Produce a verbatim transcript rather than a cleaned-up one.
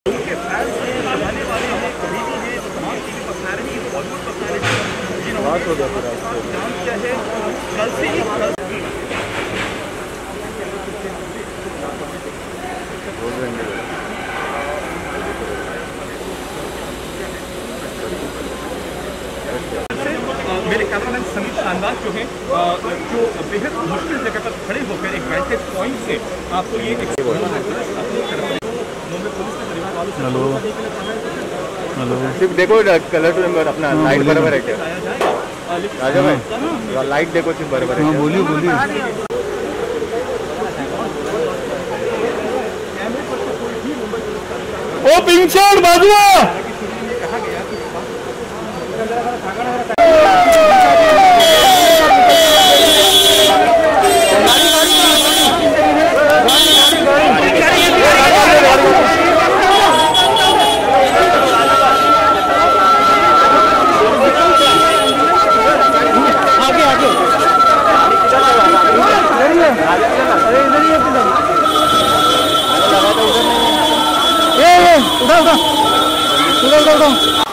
उनके फैंस हैं, चाहने वाले हैं, कॉमेडी हैं, तमाम टीवी पर्सनैलिटी, बॉलीवुड पर्सनैलिटी, जिन्होंने काम किया है कल से ही कल मेरे कैमरामैन समीर शानदार जो है जो बेहद मुश्किल जगह पर खड़े होकर एक वैंटेज पॉइंट से आपको ये हेलो हेलो सिर्फ देखो कलर नंबर अपना लाइट बराबर है क्या राजा भाई लाइट देखो सिर्फ बराबर है। बोलिए बोलिए ओ पिंचर बाजुआ उठा उठा उठा उठा उठा